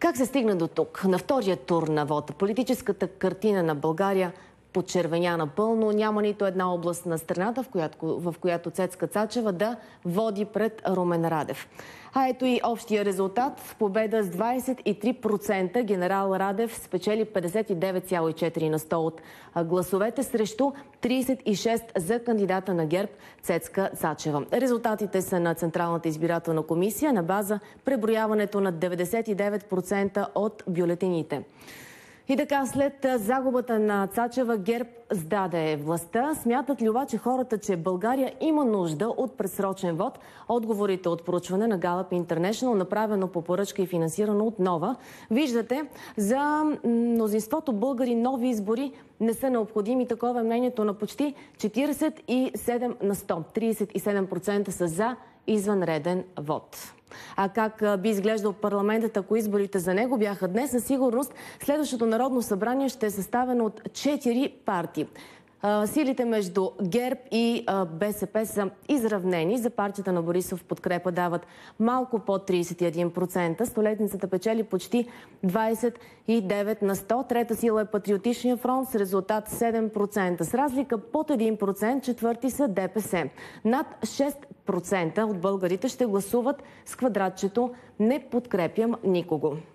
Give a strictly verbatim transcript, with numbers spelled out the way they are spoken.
Как се стигна до тук? На втория тур на вота политическата картина на България почервеня напълно. Няма нито една област на страната, в която, в която Цецка Цачева да води пред Румен Радев. А ето и общия резултат. Победа с двадесет и три процента. Генерал Радев спечели петдесет и девет цяло и четири на сто от гласовете срещу тридесет и шест за кандидата на ГЕРБ Цецка Цачева. Резултатите са на Централната избирателна комисия на база преброяването на деветдесет и девет процента от бюлетините. И така, след загубата на Цачева, ГЕРБ сдаде властта. Смятат ли обаче хората, че България има нужда от предсрочен вод? Отговорите от проучване на Gallup International, направено по поръчка и финансирано от Нова. Виждате, за мнозинството българи нови избори не са необходими. Такова е мнението на почти четиридесет и седем на сто. тридесет и седем процента са за извънреден вод. А как би изглеждал парламентът, ако изборите за него бяха днес? Със сигурност следващото Народно събрание ще е съставено от четири партии. Силите между ГЕРБ и БСП са изравнени. За партията на Борисов подкрепа дават малко под тридесет и един процента. Столетницата печели почти двадесет и девет на сто. Трета сила е Патриотичния фронт с резултат седем процента. С разлика под един процент четвърти са ДПС. Над шест процента от българите ще гласуват с квадратчето "Не подкрепям никого".